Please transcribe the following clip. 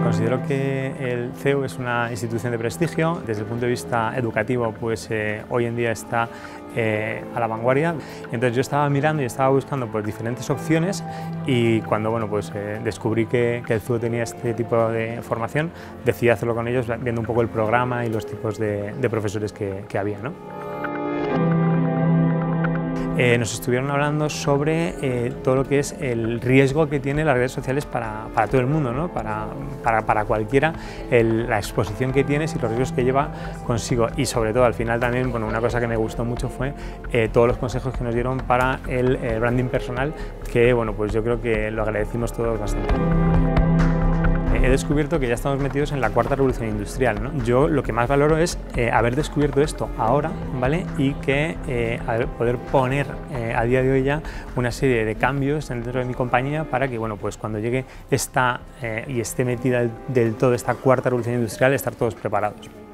Considero que el CEU es una institución de prestigio. Desde el punto de vista educativo, pues hoy en día está a la vanguardia. Entonces yo estaba mirando y estaba buscando pues, diferentes opciones, y cuando descubrí que el CEU tenía este tipo de formación, decidí hacerlo con ellos, viendo un poco el programa y los tipos de profesores que había, ¿no? Nos estuvieron hablando sobre todo lo que es el riesgo que tienen las redes sociales para todo el mundo, ¿no? para cualquiera, la exposición que tienes y los riesgos que lleva consigo, y sobre todo al final también, una cosa que me gustó mucho fue todos los consejos que nos dieron para el branding personal, que pues yo creo que lo agradecimos todos bastante. He descubierto que ya estamos metidos en la cuarta revolución industrial, ¿no? Yo lo que más valoro es haber descubierto esto ahora, ¿vale? Y que poder poner a día de hoy ya una serie de cambios dentro de mi compañía para que cuando llegue y esté metida del todo esta cuarta revolución industrial, estar todos preparados.